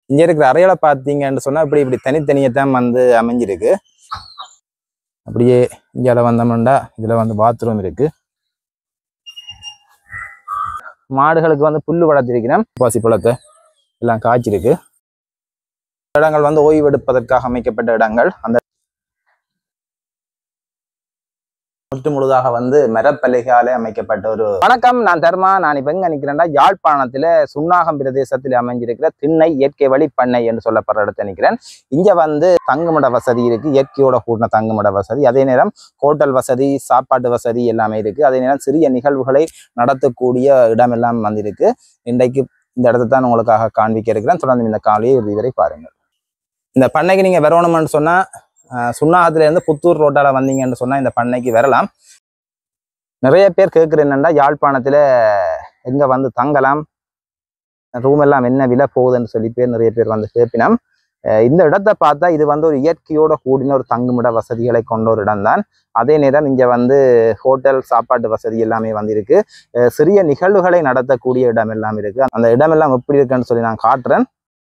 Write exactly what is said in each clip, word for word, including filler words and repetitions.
இங்க இருக்கிற அறைகளை பார்த்தீங்கன்னு சொன்னா இப்படி இப்படி தனித்தனியாக தான் வந்து அமைஞ்சிருக்கு. அப்படியே இங்கே வந்தோம்னா இதுல வந்து பாத்ரூம் இருக்கு. மாடுகளுக்கு வந்து புல்லு வளர்த்திருக்கிறேன். பாசி பழத்தை எல்லாம் காய்ச்சிருக்கு. இடங்கள் வந்து ஓய்வெடுப்பதற்காக அமைக்கப்பட்ட இடங்கள். அந்த முற்று முழுதாக வந்து மரப்பலகையாலே அமைக்கப்பட்ட ஒரு வணக்கம். நான் தர்மா. நான் இப்ப எங்க நிக்கிறேன்டா யாழ்ப்பாணத்துல சுன்னாகம் பிரதேசத்தில் அமைஞ்சிருக்கிற திண்ணை இயற்கை வழி பண்ணை என்று சொல்லப்படுற இடத்துல நிற்கிறேன். இங்க வந்து தங்குமிட வசதி இருக்கு, இயற்கையோட கூடின தங்குமிட வசதி. அதே நேரம் ஹோட்டல் வசதி, சாப்பாட்டு வசதி எல்லாமே இருக்கு. அதே நேரம் சிறிய நிகழ்வுகளை நடத்தக்கூடிய இடம் எல்லாம் வந்திருக்கு. இன்றைக்கு இந்த இடத்தை தான் உங்களுக்காக காண்பிக்க இருக்கிறேன். தொடர்ந்து இந்த காலையை இதுவரை பாருங்கள். இந்த பண்ணைக்கு நீங்க வரணும்னு சொன்னா சுன்னாகத்துல இருந்து புத்தூர் ரோட்டால வந்தீங்கன்னு சொன்னா இந்த பண்ணைக்கு வரலாம். நிறைய பேர் கேட்குற என்னன்னா யாழ்ப்பாணத்துல எங்க வந்து தங்கலாம், ரூம் எல்லாம் என்ன விலை போகுதுன்னு சொல்லி பேர் நிறைய பேர் வந்து கேட்பினோம். இந்த இடத்தை பார்த்தா இது வந்து ஒரு இயற்கையோட கூடின ஒரு தங்குமிட வசதிகளை கொண்ட ஒரு இடம் தான். அதே நேரம் இங்க வந்து ஹோட்டல் சாப்பாட்டு வசதி எல்லாமே வந்திருக்கு. சிறிய நிகழ்வுகளை நடத்தக்கூடிய இடம் எல்லாம் இருக்கு. அந்த இடம் எல்லாம் எப்படி இருக்குன்னு சொல்லி நான் காட்டுறேன்.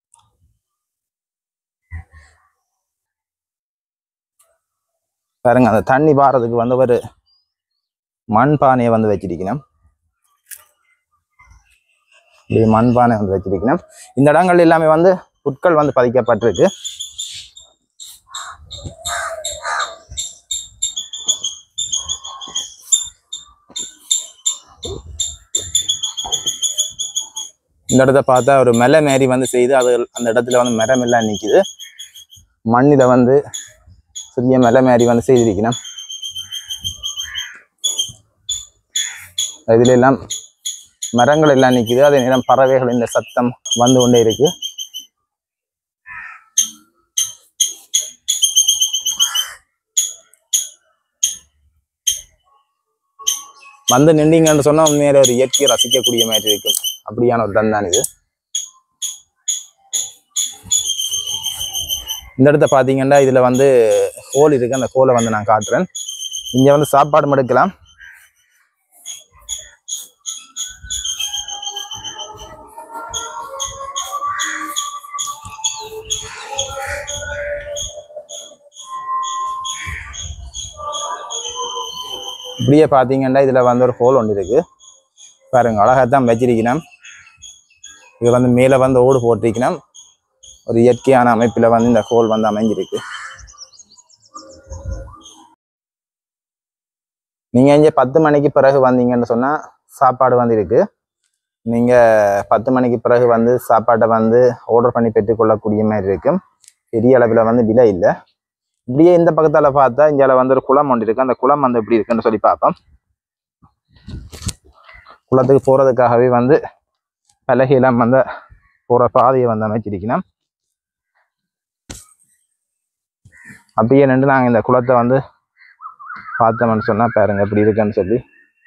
பாருங்க, அந்த தண்ணி பாறதுக்கு வந்து ஒரு மண்பானையை வந்து வச்சிருக்கணும். இப்படி மண்பானை வந்து வச்சிருக்கணும். இந்த இடங்கள் எல்லாமே வந்து புட்கள் வந்து பதிக்கப்பட்டிருக்கு. இந்த இடத்த பார்த்தா ஒரு மலை மாரி வந்து செய்து அது அந்த இடத்துல வந்து மரம் எல்லாம் நிற்குது. மண்ணில வந்து சிறிய மலை மாரி வந்து செய்திருக்கணும். இதுல எல்லாம் மரங்கள் எல்லாம் நிற்குது. அதே நேரம் பறவைகள் இந்த சத்தம் வந்து கொண்டே இருக்கு. வந்து நின்றீங்கன்னு சொன்னா உண்மையில ஒரு இயற்கையை ரசிக்கக்கூடிய மாதிரி இருக்கு. அப்படியான ஒரு இடம் தான் இது. இந்த இடத்த பார்த்தீங்கன்னா இதுல வந்து ஹோல் இருக்கு. அந்த ஹோலை வந்து நான் காட்டுறேன். இங்க வந்து சாப்பாடு எடுக்கலாம். இப்படியே பார்த்தீங்கன்னா இதுல வந்து ஒரு ஹோல் ஒன்று இருக்கு. பாருங்க, அழகாத்தான் வச்சிருக்கணும். இது வந்து மேலே வந்து ஓடு போட்டிருக்கணும். ஒரு இயற்கையான அமைப்பில் வந்து இந்த ஹோல் வந்து அமைஞ்சிருக்கு. நீங்க இங்கே பத்து மணிக்கு பிறகு வந்தீங்கன்னு சொன்னா சாப்பாடு வந்து இருக்கு. நீங்க பத்து மணிக்கு பிறகு வந்து சாப்பாட்டை வந்து ஆர்டர் பண்ணி பெற்றுக்கொள்ளக்கூடிய மாதிரி இருக்கும். பெரிய அளவில் வந்து விலை இல்லை. இப்படியே இந்த பக்கத்தால பார்த்தா இங்கே வந்து ஒரு குளம் ஒன்று இருக்கு. அந்த குளம் வந்து எப்படி இருக்குன்னு சொல்லி பார்ப்போம். குளத்துக்கு போறதுக்காகவே வந்து பலகையெல்லாம் வந்து போற பாதையை வந்து அமைச்சிருக்கணும். அப்படியே நின்று நாங்கள் இந்த குளத்தை வந்து பார்த்தோம்னு சொன்னா பாருங்க எப்படி இருக்குன்னு சொல்லி.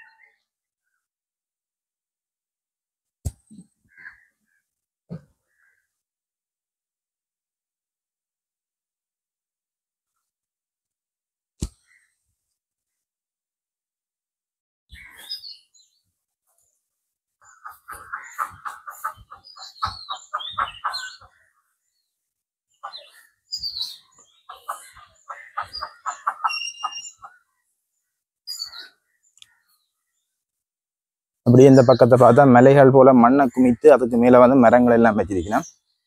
அப்படியே இந்த பக்கத்தை பார்த்தா மலைகள் போல மண்ணை குமித்து அதுக்கு மேல வந்து மரங்கள் எல்லாம் வச்சிருக்கணும்.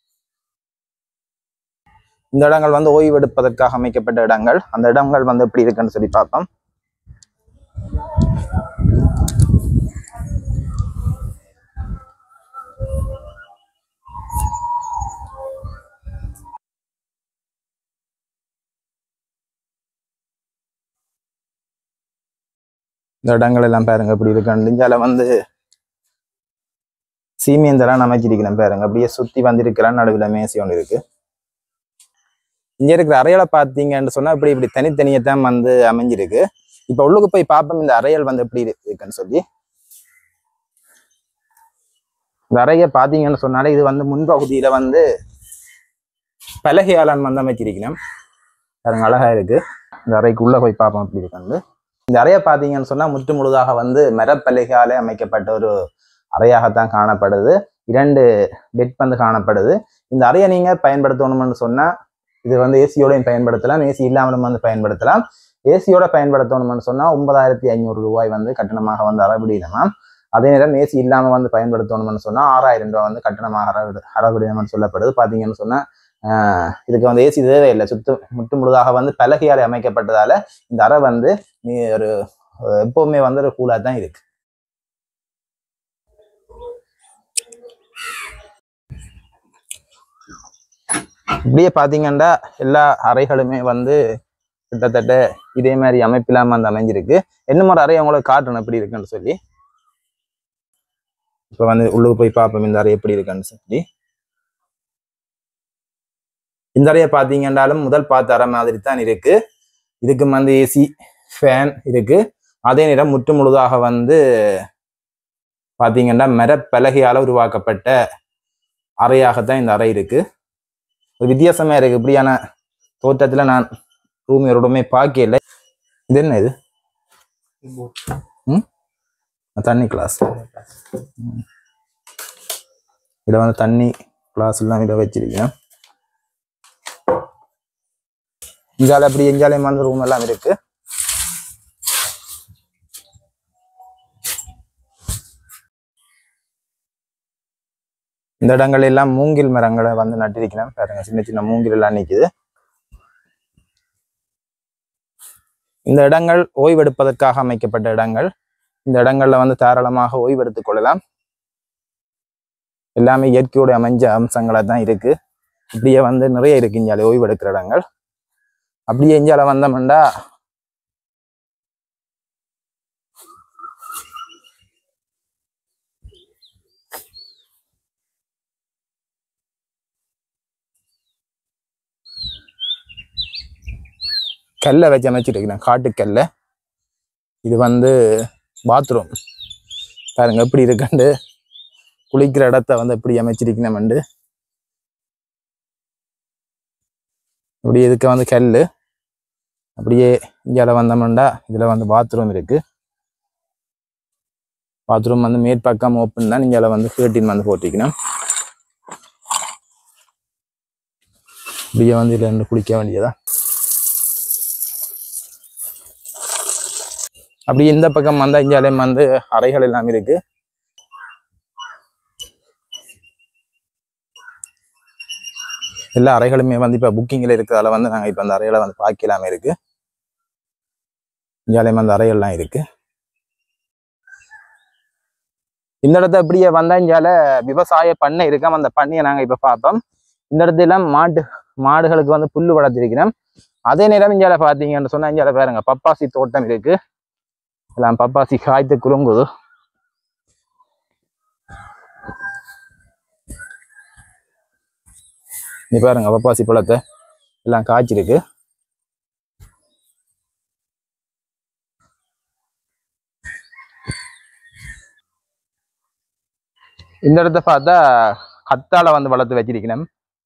இந்த இடங்கள் வந்து ஓய்வெடுப்பதற்காக அமைக்கப்பட்ட இடங்கள். அந்த இடங்கள் வந்து எப்படி இருக்குன்னு சொல்லி பார்ப்போம். இந்த இடங்கள் எல்லாம் பாருங்க எப்படி இருக்கு. இஞ்சால வந்து சீமியந்தெல்லாம் அமைச்சிருக்கிறேன் பாருங்க. அப்படியே சுத்தி வந்திருக்கிறான். நடுவில் மேசி ஒன்று இருக்கு. இங்க இருக்கிற அறைகளை பார்த்தீங்கன்னு சொன்னா இப்படி இப்படி தனித்தனியாக தான் வந்து அமைஞ்சிருக்கு. இப்ப உள்ளுக்கு போய் பார்ப்போம் இந்த அறைகள் வந்து எப்படி இருக்குன்னு சொல்லி. இந்த அறையை பார்த்தீங்கன்னு சொன்னாலே இது வந்து முன்பகுதியில வந்து பலகையாளன் வந்து அமைச்சிருக்கணும். பாருங்க, அழகா இருக்கு. இந்த அறைக்கு உள்ள போய் பார்ப்போம் எப்படி இருக்கு. இந்த அறையை பார்த்தீங்கன்னு சொன்னா முற்று முழுதாக வந்து மரப்பலகையாலே அமைக்கப்பட்ட ஒரு அறையாகத்தான் காணப்படுது. இரண்டு பெட் வந்து காணப்படுது. இந்த அறையை நீங்கள் பயன்படுத்தணும்னு சொன்னால் இது வந்து ஏசியோடையும் பயன்படுத்தலாம், ஏசி இல்லாமலும் வந்து பயன்படுத்தலாம். ஏசியோட பயன்படுத்தணும்னு சொன்னால் ஒன்பதாயிரத்தி ஐநூறு ரூபாய் வந்து கட்டணமாக வந்து அறவிடணுமா. அதே நேரம் ஏசி இல்லாமல் வந்து பயன்படுத்தணும்னு சொன்னால் ஆறாயிரம் ரூபாய் வந்து கட்டணமாக அறவிடு அறவிடணும்னு சொல்லப்படுது. பார்த்தீங்கன்னு சொன்னால் இதுக்கு வந்து ஏசி தேவையில்லை, சுத்து முற்று முழுதாக வந்து பலகையால் அமைக்கப்பட்டதால இந்த அறை வந்து ஒரு எப்பவுமே வந்து ஒரு கூலாக தான் இருக்கு. இப்படியே பார்த்தீங்கன்னா எல்லா அறைகளுமே வந்து கிட்டத்தட்ட இதே மாதிரி அமைப்பில்லாம வந்து அமைஞ்சிருக்கு. என்ன மாதிரி அறை அவங்களுக்கு காட்டணும் எப்படி இருக்குன்னு சொல்லி. இப்போ வந்து உள்ளுக்கு போய் பார்ப்போம் இந்த அறை எப்படி இருக்குன்னு சொல்லி. இந்த அறையை பார்த்தீங்கன்னாலும் முதல் பார்த்த அறை மாதிரி தான் இருக்கு. இதுக்கு வந்து ஏசி ஃபேன் இருக்கு. அதே நேரம் முற்று முழுதாக வந்து பார்த்தீங்கன்னா மரப்பலகையால் உருவாக்கப்பட்ட அறையாகத்தான் இந்த அறை இருக்கு. ஒரு வித்தியாசமா இருக்கு. இப்படியான தோற்றத்துல நான் ரூம் யாரோடமே பார்க்கல. இது என்ன இது? ம் தண்ணி கிளாஸ். இதில் வந்து தண்ணி கிளாஸ் எல்லாம் இதை வச்சிருக்கேன். இங்கால அப்படி எஞ்சாலயமான ரூம் எல்லாம் இருக்கு. இந்த இடங்கள் எல்லாம் மூங்கில் மரங்களை வந்து நட்டிருக்கிறேன். பாருங்க, சின்ன சின்ன மூங்கில் எல்லாம் நிற்குது. இந்த இடங்கள் ஓய்வெடுப்பதற்காக அமைக்கப்பட்ட இடங்கள். இந்த இடங்கள்ல வந்து தாராளமாக ஓய்வெடுத்துக் கொள்ளலாம். எல்லாமே இயற்கையோட அமைஞ்ச அம்சங்களா தான் இருக்கு. இப்படியே வந்து நிறைய இருக்கு இஞ்சால ஓய்வெடுக்கிற இடங்கள். அப்படியே இஞ்சால வந்தோம்னா கல்லை வச்சு அமைச்சிருக்கிறேன், காட்டுக்கல்ல. இது வந்து பாத்ரூம். பாருங்க எப்படி இருக்குண்டு. குளிக்கிற இடத்த வந்து எப்படி அமைச்சிருக்கணும்ண்டு. இப்படி இதுக்கு வந்து கல். அப்படியே இங்கே வந்தோம்னா இதில் வந்து பாத்ரூம் இருக்கு. பாத்ரூம் வந்து மேற்பக்கம் ஓப்பன் தான். இங்கே வந்து கேர்டின் வந்து போட்டிக்கணும். இப்படியே வந்து இதில் இருந்து குளிக்க வேண்டியதா. அப்படி இந்த பக்கம் வந்தால் இங்காலையும் வந்து அறைகள் எல்லாம் இருக்கு. எல்லா அறைகளுமே வந்து இப்போ புக்கிங்கில் இருக்கிறதால வந்து நாங்கள் இப்போ அந்த அறைகளை வந்து பார்க்கலாமே இருக்கு. இங்காலையும் அந்த அறைகள்லாம் இருக்கு. இந்த இடத்த அப்படியே வந்தா இங்கால விவசாய பண்ணை இருக்காம அந்த பண்ணையை நாங்கள் இப்போ பார்ப்போம். இந்த இடத்துல மாட்டு மாடுகளுக்கு வந்து புல்லு வளர்த்திருக்கிறோம். அதே நேரம் இங்கால பார்த்தீங்கன்னு சொன்னா இங்கால பாருங்க பப்பாசி தோட்டம் இருக்கு. எல்லாம் பப்பாசி காய்த்து குறுங்குது. நீ பாருங்க பப்பாசி பழத்தை எல்லாம் காய்ச்சிருக்கு. இந்த இடத்த பார்த்தா கத்தால வந்து வளர்த்து வச்சிருக்கணும்.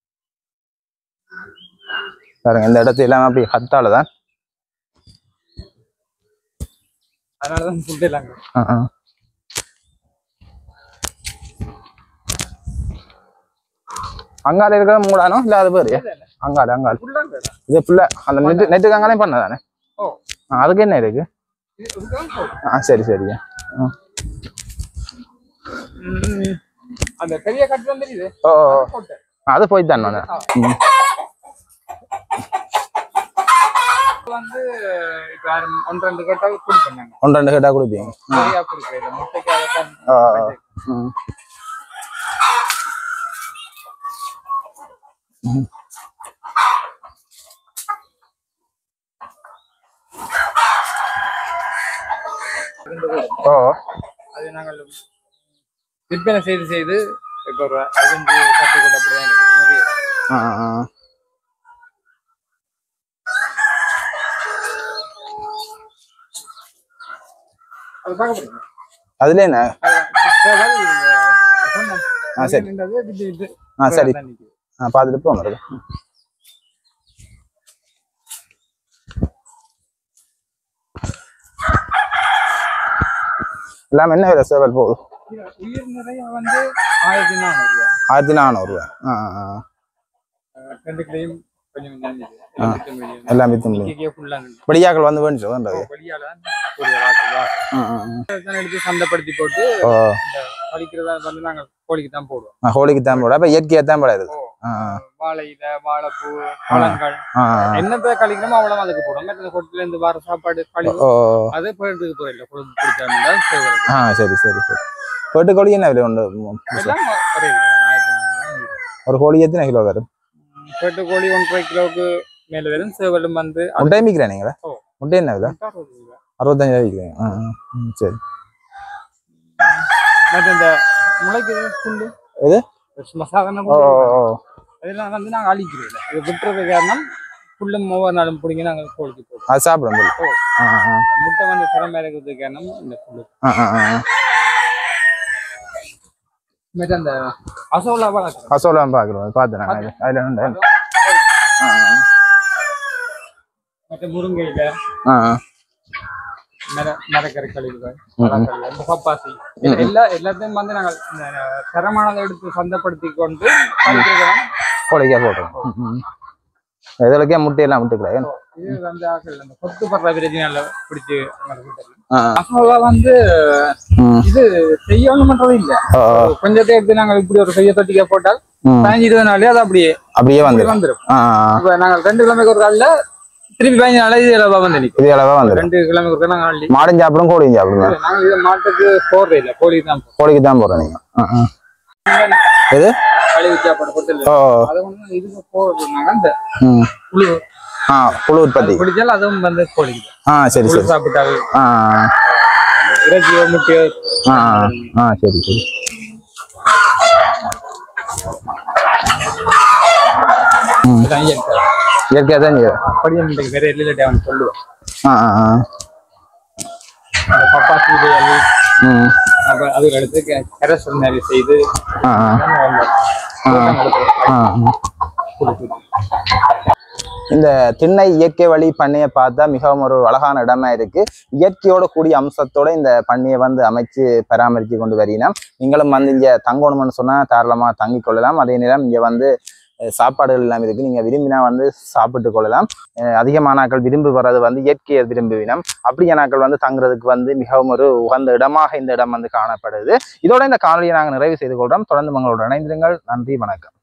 பாருங்க இந்த இடத்துல எல்லாம் அப்படி கத்தால தான். அதனாலதான் ஃபுட்டேலாங்க. அங்கால இருக்கிற மூடானோ இல்ல அது பேரு அங்கால அங்கால இது ஃபுல்லா அந்த நெட்டு நெட்டுக்கு அங்காலே பண்ணதானே. அதுக்கு என்ன இருக்கு? ஆ சரி சரியா. அந்த பெரிய கட்டடம் தெரியுது. ஓ அது போய் தான் வந்து ஒன்று ரெண்டு கேட்டா கொடுப்பேன். ஒன்று ரெண்டு கேட்டா கொடுப்பீங்க. ஓ அது நாங்கள் விற்பனை செய்து செய்து இப்போ ஐந்து கட்டுக்கூட அப்படிதான் இருக்கு. அதுல என்ன? ஆ சரி ஆ சரி ஆ பார்த்துட்டு போங்க. எல்லாம் என்ன விலை சேவல் போகுது? உயிர் நிறைய வந்து ஆயிரத்தி நானூறு ரூபா. ஆயிரத்தி நானூறு ரூபா. ஆ ஆ எல்லாம் வித்து வெளியாக்கள் வந்து வேணும் எடுத்து சந்தைப்படுத்தி போட்டு கழிக்கிறதா வந்து நாங்க கோழிக்கு தான் போடுவோம். கோழிக்கு தான் போடுவோம். அப்ப இயற்கையா தான் போடாது. வாழையில வாழைப்பூ பழங்கள் என்னத்தை கழிக்கணுமோ அவ்வளவு அதுக்கு போடுவோம். மற்ற கொட்டில இருந்து வர சாப்பாடு கழிவு அது போயிட்டு போயிடல பிடிச்சா. சரி சரி சரி. போட்டு கோழி என்ன விலை உண்டு? ஒரு கோழி எத்தனை கிலோ வரும்? போட்டு கோழி ஒன்றரை கிலோவுக்கு மேல வரும். சேவலும் வந்து முட்டை விற்கிறேன் நீங்களா? முட்டை என்ன விலை? அறுபத்தஞ்சு விற்கிறேன். சரி. மற்ற இந்த முளைக்கு புல்லு எது சாதாரண இதெல்லாம் வந்து நாங்கள் அழிக்கிறோம். இது விட்டுறது காரணம் புல்லும் ஒவ்வொரு நாளும் பிடிங்க நாங்கள் கோழிக்கு போடுவோம். அது சாப்பிடும் முட்டை வந்து திறமை இருக்கிறதுக்கு காரணம் இந்த புல்லு. மற்ற அந்த அசோலா பார்க்குறோம். அசோலா பார்க்குறோம் பார்த்தேன். அதில் மற்ற முருங்கையில மர மரக்கறி கழிவுகள் பப்பாசி எல்லா எல்லாத்தையும் வந்து நாங்கள் தரமானதை எடுத்து சந்தைப்படுத்தி கொண்டு கோழிக்கா போடுறோம். இதற்கே முட்டையெல்லாம் விட்டுக்கிறேன். இது வந்து ஆக்கள் அந்த கொத்து படுற பிரச்சனை பிடிச்சி அசோலா வந்து இது செய்யணும்ன்றது இல்லை. கொஞ்சத்தை எடுத்து நாங்கள் இப்படி ஒரு செய்ய தொட்டிக்க போட்டால் பதினஞ்சு இருபது நாளே அது அப்படியே அப்படியே வந்து வந்துடும். இப்ப நாங்கள் ரெண்டு கிழமைக்கு ஒரு காலில் திருப்பி பதினஞ்சு நாளே இது அளவா வந்து நிற்கும். இது அளவா வந்து ரெண்டு கிழமைக்கு ஒரு நாங்கள் மாடும் சாப்பிடும் கோழியும் சாப்பிடுங்க. நாங்கள் இதை மாட்டுக்கு போடுறது இல்லை, கோழிக்கு தான் கோழிக்கு தான் போடுறோம். நீங்க எது கழிவு சாப்பாடு போட்டு அதை வந்து இதுக்கு போடுறாங்க. அந்த புழு ஆ புழு உற்பத்தி பிடிச்சாலும் அதுவும் வந்து கோழிக்கு. ஆ சரி சரி. சாப்பிட்டால் ஆ இறைச்சியோ முட்டையோ. ஆ ஆ சரி சரி. இயற்கையா தான் படியம் வேற எல்லையில அவன் சொல்லுவான். ஆ ஆ பப்பாசி அப்ப அதுக்கு அடுத்து கரசல் மாதிரி செய்து இந்த திண்ணை இயற்கை வழி பண்ணையை பார்த்தா மிகவும் ஒரு அழகான இடமா இருக்கு. இயற்கையோட கூடிய அம்சத்தோட இந்த பண்ணையை வந்து அமைச்சு பராமரித்து கொண்டு வரீங்கன்னா நீங்களும் வந்து இங்க தங்கணும்னு சொன்னா தாராளமா தங்கிக் கொள்ளலாம். அதே நேரம் இங்க வந்து சாப்பாடுகள் எல்லாம் இருக்கு. நீங்க விரும்பினா வந்து சாப்பிட்டு கொள்ளலாம். அதிகமானாக்கள் விரும்பி வர்றது வந்து இயற்கையை விரும்புவினம். அப்படியானாக்கள் வந்து தங்குறதுக்கு வந்து மிகவும் ஒரு உகந்த இடமாக இந்த இடம் வந்து காணப்படுது. இதோட இந்த காணொலியை நாங்கள் நிறைவு செய்து கொள்றோம். தொடர்ந்து உங்களோட இணைந்திருங்கள். நன்றி, வணக்கம்.